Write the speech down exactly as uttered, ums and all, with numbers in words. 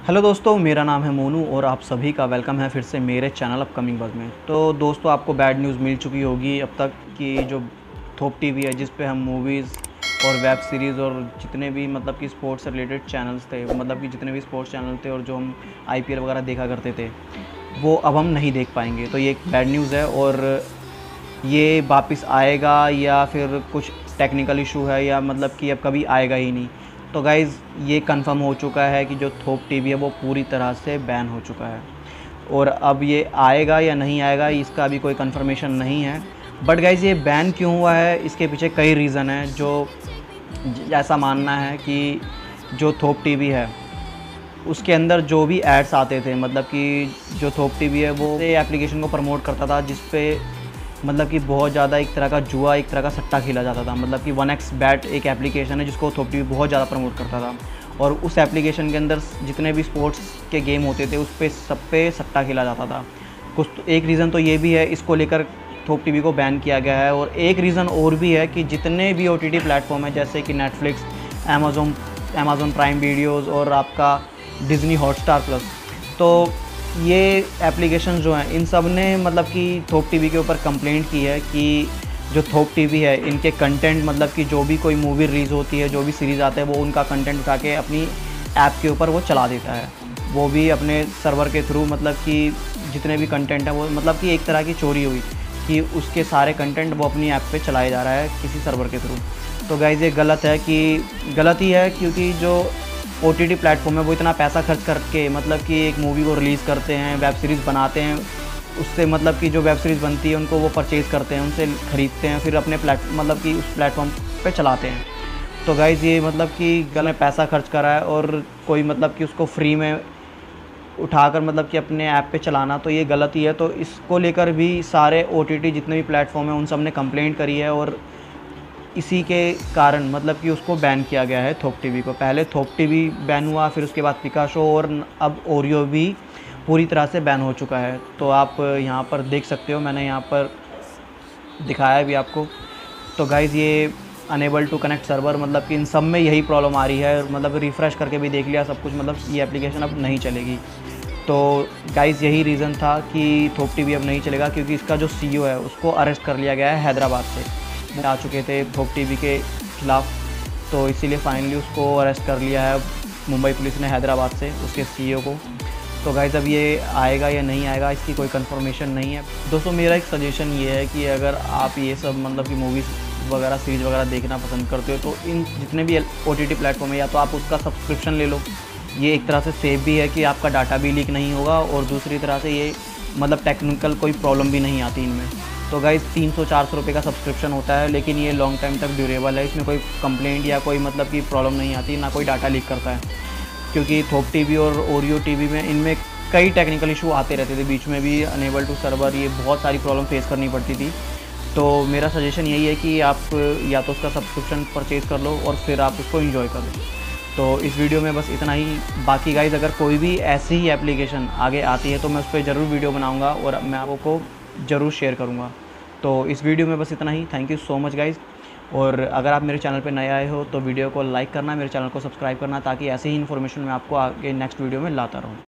Hello दोस्तों, मेरा नाम है मोनू और आप सभी का वेलकम है फिर से मेरे चैनल अपकमिंग बज़ में। तो दोस्तों, आपको बैड न्यूज़ मिल चुकी होगी अब तक कि जो थोप टीवी है, जिस पे हम मूवीज़ और वेब सीरीज़ और जितने भी मतलब कि स्पोर्ट्स से रिलेटेड चैनल्स थे, मतलब कि जितने भी स्पोर्ट्स चैनल थे और जो हम आईपीएल वगैरह देखा करते थे, वो अब हम नहीं देख पाएंगे। तो ये एक बैड न्यूज़ है और ये वापस आएगा या फिर कुछ टेक्निकल इशू है या मतलब कि अब कभी आएगा ही नहीं। तो गाइज़, ये कंफर्म हो चुका है कि जो थोप टीवी है वो पूरी तरह से बैन हो चुका है और अब ये आएगा या नहीं आएगा इसका अभी कोई कंफर्मेशन नहीं है। बट गाइज़, ये बैन क्यों हुआ है इसके पीछे कई रीज़न है। जो ऐसा मानना है कि जो थोप टीवी है उसके अंदर जो भी एड्स आते थे, मतलब कि जो थोप टीवी है वो एप्लीकेशन को प्रमोट करता था जिस पे मतलब कि बहुत ज़्यादा एक तरह का जुआ, एक तरह का सट्टा खेला जाता था। मतलब कि वन एक्स बैट एक एप्लीकेशन है जिसको थोप टीवी बहुत ज़्यादा प्रमोट करता था और उस एप्लीकेशन के अंदर जितने भी स्पोर्ट्स के गेम होते थे उस पे सब पे सट्टा खेला जाता था। कुछ तो एक रीज़न तो ये भी है, इसको लेकर थोप टीवी को बैन किया गया है। और एक रीज़न और भी है कि जितने भी ओ टी टी प्लेटफॉर्म है जैसे कि Netflix, Amazon Amazon Prime videos और आपका डिज़नी हॉटस्टार प्लस, तो ये एप्लीकेशन जो हैं इन सब ने मतलब कि थोप टीवी के ऊपर कंप्लेंट की है कि जो थोप टीवी है इनके कंटेंट, मतलब कि जो भी कोई मूवी रिलीज़ होती है, जो भी सीरीज़ आते हैं, वो उनका कंटेंट उठा के अपनी ऐप के ऊपर वो चला देता है, वो भी अपने सर्वर के थ्रू। मतलब कि जितने भी कंटेंट है वो मतलब कि एक तरह की चोरी हुई कि उसके सारे कंटेंट वो अपनी ऐप पे चलाया जा रहा है किसी सर्वर के थ्रू। तो गाइज़, ये गलत है कि गलत ही है, क्योंकि जो ओ टी टी प्लेटफॉर्म है वो इतना पैसा खर्च करके मतलब कि एक मूवी को रिलीज़ करते हैं, वेब सीरीज़ बनाते हैं, उससे मतलब कि जो वेब सीरीज़ बनती है उनको वो परचेज़ करते हैं, उनसे ख़रीदते हैं, फिर अपने प्लेट मतलब कि उस प्लेटफॉर्म पे चलाते हैं। तो गाइज़, ये मतलब कि गलत पैसा खर्च करा है और कोई मतलब कि उसको फ्री में उठाकर मतलब कि अपने ऐप पे चलाना, तो ये गलत ही है। तो इसको लेकर भी सारे ओ टी टी जितने भी प्लेटफॉर्म हैं उन सब ने कंप्लेंट करी है और इसी के कारण मतलब कि उसको बैन किया गया है थोप टीवी को। पहले थोप टीवी बैन हुआ, फिर उसके बाद पिकाशो और अब ओरियो भी पूरी तरह से बैन हो चुका है। तो आप यहाँ पर देख सकते हो, मैंने यहाँ पर दिखाया भी आपको। तो गाइज़, ये अनेबल टू कनेक्ट सर्वर, मतलब कि इन सब में यही प्रॉब्लम आ रही है। मतलब रिफ़्रेश करके भी देख लिया सब कुछ, मतलब ये एप्लीकेशन अब नहीं चलेगी। तो गाइज़, यही रीज़न था कि थोप टीवी अब नहीं चलेगा, क्योंकि इसका जो सी ई ओ है उसको अरेस्ट कर लिया गया है हैदराबाद से। आ चुके थे थोप टीवी के ख़िलाफ़, तो इसीलिए फाइनली उसको अरेस्ट कर लिया है मुंबई पुलिस ने हैदराबाद से, उसके सी ई ओ को। तो गाइज़, अब ये आएगा या नहीं आएगा इसकी कोई कंफर्मेशन नहीं है। दोस्तों, मेरा एक सजेशन ये है कि अगर आप ये सब मतलब कि मूवीज़ वगैरह, सीरीज़ वगैरह देखना पसंद करते हो तो इन जितने भी ओ टी टी प्लेटफॉर्म है या तो आप उसका सब्सक्रिप्शन ले लो। ये एक तरह से सेफ भी है कि आपका डाटा भी लीक नहीं होगा और दूसरी तरह से ये मतलब टेक्निकल कोई प्रॉब्लम भी नहीं आती इनमें। तो गाइज़, तीन सौ चार सौ रुपये का सब्सक्रिप्शन होता है, लेकिन ये लॉन्ग टाइम तक ड्यूरेबल है। इसमें कोई कंप्लेंट या कोई मतलब कि प्रॉब्लम नहीं आती, ना कोई डाटा लीक करता है। क्योंकि थोप टीवी और ओरियो टीवी में इनमें कई टेक्निकल इशू आते रहते थे, बीच में भी अनेबल टू सर्वर, ये बहुत सारी प्रॉब्लम फेस करनी पड़ती थी। तो मेरा सजेशन यही है कि आप या तो उसका सब्सक्रिप्शन परचेज़ कर लो और फिर आप उसको इन्जॉय कर लो। तो इस वीडियो में बस इतना ही। बाकी गाइज़, अगर कोई भी ऐसी ही एप्लीकेशन आगे आती है तो मैं उस पर ज़रूर वीडियो बनाऊँगा और मैं आपको ज़रूर शेयर करूँगा। तो इस वीडियो में बस इतना ही। Thank you so much guys. और अगर आप मेरे चैनल पे नए आए हो तो वीडियो को लाइक करना, मेरे चैनल को सब्सक्राइब करना, ताकि ऐसे ही इन्फॉर्मेशन मैं आपको आगे नेक्स्ट वीडियो में लाता रहूँ।